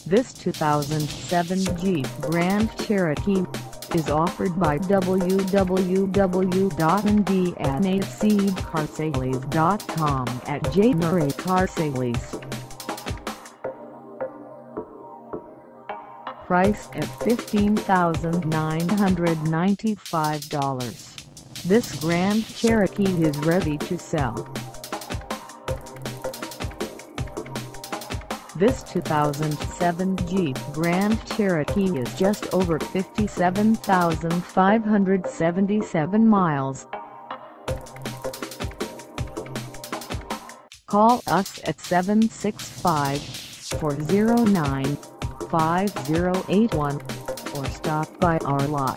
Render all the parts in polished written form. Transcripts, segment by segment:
This 2007 Jeep Grand Cherokee is offered by www.indianaseedcarsales.com at SAGAMORE Car Sales. Price at $15,995. This Grand Cherokee is ready to sell. This 2007 Jeep Grand Cherokee is just over 57,577 miles. Call us at 765-409-5081 or stop by our lot.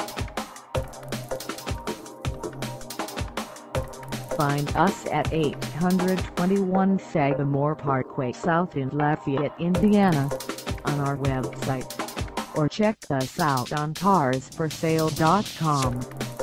Find us at 821 Sagamore Parkway South in Lafayette, Indiana, on our website, or check us out on carsforsale.com.